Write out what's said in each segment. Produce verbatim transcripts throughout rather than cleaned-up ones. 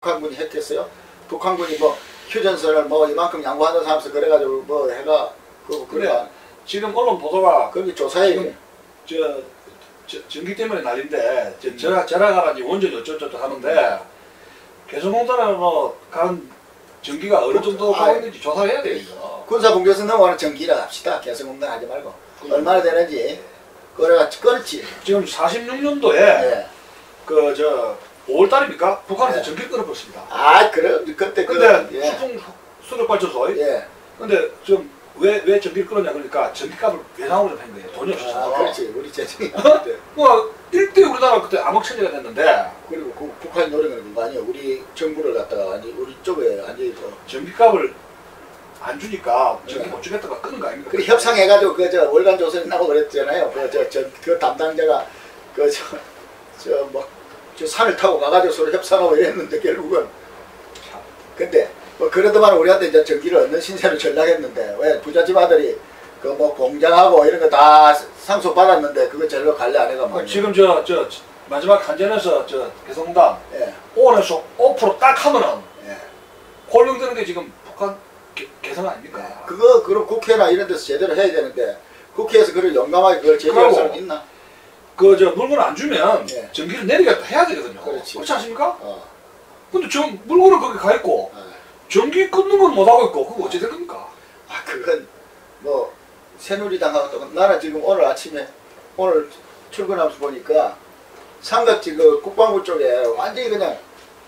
북한군이 했겠어요? 북한군이 뭐 휴전선을 뭐 이만큼 양보한다 하면서 그래가지고 뭐 해가 그 그래. 지금 언론 보도가 거기 조사해. 저, 저 전기 때문에 난린데 저, 음. 전화 전화가라지 원전이 어쩌고저쩌고 하는데 개성공단으로 간 전기가 어느 정도 가고 있는지 조사해야 되겠어. 군사분계선 넘어가는 전기라 합시다. 개성공단 하지 말고 음. 얼마나 되는지 그래가 끊었지. 지금 사십육 년도에 네. 그 저 오월 달입니까? 북한에서 네. 전기를 끊어버렸습니다. 아 그래? 그때 근데 그, 예. 수풍 수력발전소. 예. 근데 좀 왜 왜 전기를 끊었냐 그러니까 전기값을 예상으로 한 거예요. 돈이 없어서. 아, 그렇지. 우리 재정이. 뭐 일대 우리나라 그때 암흑천재가 됐는데. 그리고 그, 북한이 노력하는 건 거 아니야. 우리 정부를 갖다가 아니 우리 쪽에 아니 전기값을 안 주니까 전기 못 주겠다가 끊은 거 아닙니까? 그래 협상해가지고 그 저 월간 조선이 나고 그랬잖아요. 그 저 저 그 담당자가 그 저 저 뭐 저 산을 타고 가가지고 서로 협상하고 이랬는데 결국은. 근데 뭐 그러더만 우리한테 이제 전기를 얻는 신세를 전락했는데 왜 부잣집 아들이 그 뭐 공장하고 이런 거 다 상속 받았는데 그거 전력 관리 안 해가 뭐. 지금 저 저 마지막 한전에서 저 개성공단 예. 오에서 오 퍼센트 딱 하면은 예. 홀령되는 게 지금 북한 개, 개성 아닙니까? 예. 그거 그럼 국회나 이런 데서 제대로 해야 되는데 국회에서 그걸 용감하게 그걸 제재할 사람 있나? 그 저 물건 안 주면 예. 전기를 내리겠다 해야 되거든요. 그렇지. 그렇지 않습니까? 어. 근데 저 물건은 거기 가 있고 예. 전기 끊는 건 못 하고 있고 그거 어찌 된 겁니까? 아 그건 뭐 새누리당하고 또 나는 지금 오늘 아침에 오늘 출근하면서 보니까 삼각지 그 국방부 쪽에 완전히 그냥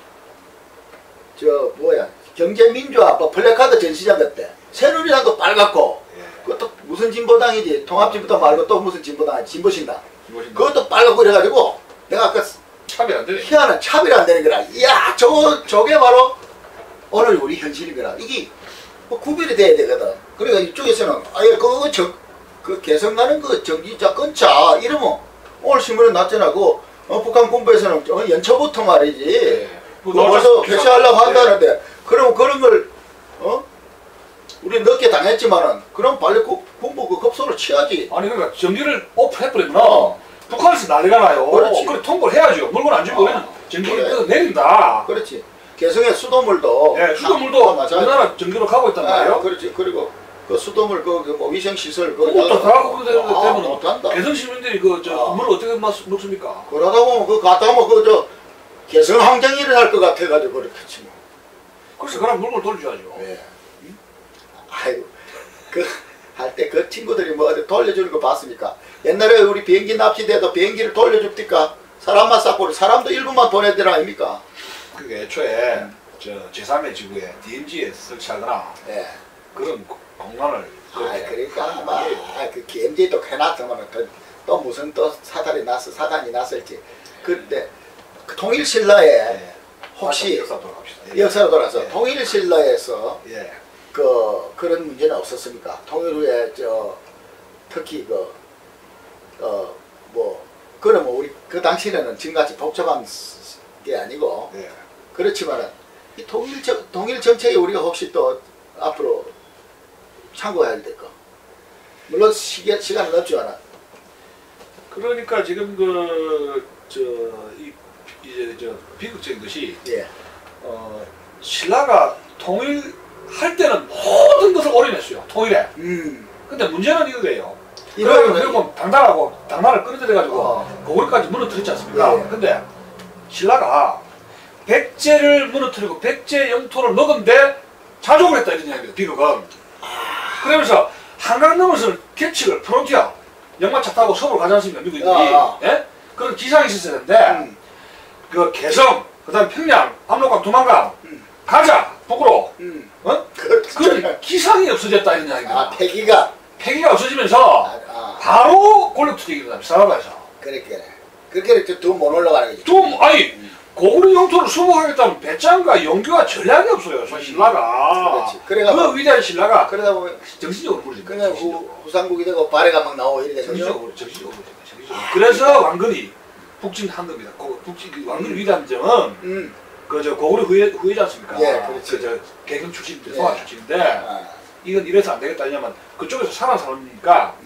저 뭐야 경제민주화 뭐 플래카드 전시장 같대. 새누리당도 빨갛고 예. 그것도 무슨 진보당이지 통합진보당 말고 또 무슨 진보당 진보신당 그것도 빨갛고 이래가지고 내가 아까 차별 안 되네. 희한한 차별이 안 되는 거라. 이야 저거 저게 바로 오늘 우리 현실인 거라. 이게 뭐 구별이 돼야 되거든. 그러니까 이쪽에서는 아예 그거 저 그 개성 나는 그 전기자 끊자 이러면 오늘 신문에 났잖아. 그 어, 북한 군부에서는 어, 연초부터 말이지. 네. 그거 벌써 개시하려고 한다는데 네. 그럼 그런 걸 어? 우리 늦게 당했지만은 그럼 빨리 그, 군부 그 급소를 취하지. 아니 그러니까 전기를 오프해버리구나. 어. 북한에서 난리가 나요. 그렇지. 그래 통보를 해야죠. 물건 안 주고 우리는 어. 전기를 그래. 내린다. 그렇지. 개성의 수돗물도 네, 수돗물도 우리나라 전기로 가고 있단 말이에요. 아, 그렇지. 그리고 그 수돗물 그, 그 뭐 위생 시설 그것도 다 하고 되면 못한다. 개성 시민들이 그 저 아. 물을 어떻게 먹습니까? 그러다 보면 그 갔다 오면 그 저 개성 항쟁이 일어날 것 같아가지고 그렇겠지 뭐. 그래서 그럼 물건을 돌려줘야죠. 네. 응? 아이고 그 할 때 그 친구들이 뭐 어디 돌려주는 거 봤습니까? 옛날에 우리 비행기 납치돼도 비행기를 돌려줍니까? 사람만 쌓고 사람도 일 분만 보내더라 아닙니까? 그게 애초에 음. 저 제삼의 지구에 디엠지에 설치하거나 네. 그런 공간을 아 그러니까 막그 디엠지 또 해놨으면 또, 또 무슨 또 사달이 났어 사단이 났을지 그때 그 통일신라에 네. 혹시 역사 돌아갑시다. 예. 역사로 돌아서 예. 통일신라에서 예. 그 그런 문제는 없었습니까? 통일 후에 저 특히 그 어 뭐 그러면 우리 그 당시에는 지금같이 복잡한 게 아니고 예. 그렇지만은 이 통일 정 통일 정책에 우리가 혹시 또 앞으로 참고해야 될 거. 물론 시기, 시간은 없지 않아. 그러니까 지금 그 저 이 이제 저 비극적인 것이 예. 어 신라가 통일할 때는 모든 것을 올인했어요. 통일에. 음. 근데 문제는 이거예요. 그러면 그리고 당나라고 당나라를 끌어들여가지고 어. 고구려까지 무너뜨렸지 않습니까? 예. 근데 신라가 백제를 무너뜨리고 백제 영토를 먹은데 자족을 했다 이런 이야기입니다. 비극은. 아. 그러면서 한강 넘어서 계측을 프론티아 영마차 타고 서부로 가지 않습니까? 미국인들이. 아. 예? 그런 기상이 있었어야 되는데 음. 그 개성, 그 다음에 평양, 압록강, 두만강 음. 가자 북으로. 음. 어? 그런 기상이 없어졌다 이런 이야기입니다. 아 폐기가 폐기가 없어지면서 아, 아. 바로 권력투쟁이 일어납니다. 사라바에서. 그렇게 그렇게 두 못 올라가는 거지. 두 아니 음. 고구려 영토를 수복하겠다면 배짱과 용기와 전략이 없어요. 음. 신라가. 그렇지. 그래가 그 위대한 신라가 그러다 보면 정신적으로 무너진 거예요. 그냥 후, 후상국이 되고 발해가 막 나오고 이래 되거든요. 정신적으로 정신적으로 정신적으로. 아, 그래서 왕건이 북진한 겁니다. 북진 그 왕건이 음. 위대한 점은 음. 그 저 고구려 후예 후예지 않습니까? 예, 그렇지. 그 저 개경 출신인데 소환 예. 출신인데 아. 이건 이래서 안 되겠다. 왜냐면 그쪽에서 살아난 사람이니까 음.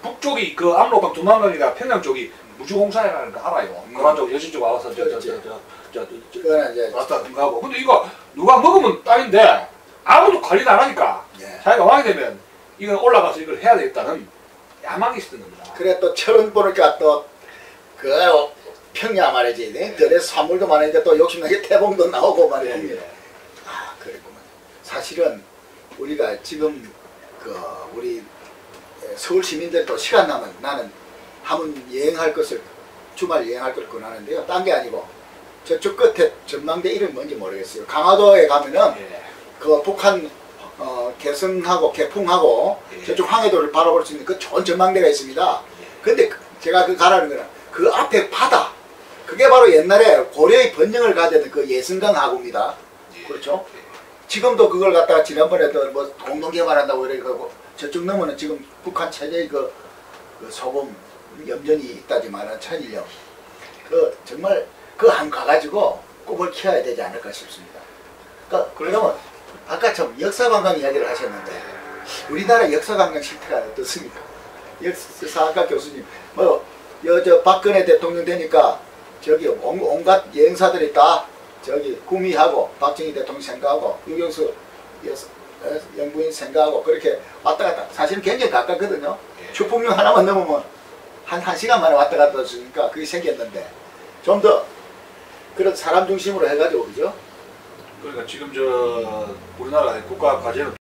북쪽이 그 압록강 두만강이나 평양 쪽이 무주공사라는 거 알아요. 음. 그런 쪽 여신 쪽 와서 그렇지. 저저저저저 그거는 이제 왔다 가고. 근데 이거 누가 먹으면 땅인데 아무도 관리도 안 하니까 예. 자기가 왕이 되면 이건 올라가서 이걸 해야 되겠다는 야망이 있었던 겁니다. 그래 또 철원 보니까 또 그 평야 말이지. 네? 들에 사물도 많은데 또 욕심나게 태봉도 나오고 말이지. 예, 예. 아 그랬구만. 사실은 우리가 지금 그 우리 서울 시민들도 시간 나면 나는 한번 여행할 것을 주말 여행할 걸 권하는데요. 딴 게 아니고 저쪽 끝에 전망대 이름 뭔지 모르겠어요. 강화도에 가면은 예. 그 북한 어, 개성하고 개풍하고 예. 저쪽 황해도를 바라볼 수 있는 그 좋은 전망대가 있습니다. 근데 그- 제가 그 가라는 거는 그 앞에 바다. 그게 바로 옛날에 고려의 번영을 가졌던 그 예승강 하구입니다. 예. 그렇죠? 지금도 그걸 갖다가 지난번에도 뭐 공동 개발한다고 이래가고 저쪽 넘어는 지금 북한 최대의 그, 그 소금 염전이 있다지만은 천일염. 그 정말 그 한 가가지고 꿈을 키워야 되지 않을까 싶습니다. 그러니까 그러면 아까처럼 역사관광 이야기를 하셨는데 우리나라 역사관광 실태가 어떻습니까? 역사학과 교수님 뭐 여 저 박근혜 대통령 되니까 저기 온, 온갖 여행사들이 다 저기 구미하고 박정희 대통령 생각하고 유경수 여사, 어, 영부인 생각하고 그렇게 왔다 갔다 사실은 굉장히 가깝거든요. 추풍령 하나만 넘으면 한, 한 시간 만에 왔다 갔다 했으니까 그게 생겼는데 좀 더 그런 사람 중심으로 해가지고 그죠? 그러니까 지금 저 우리나라 국가 과제는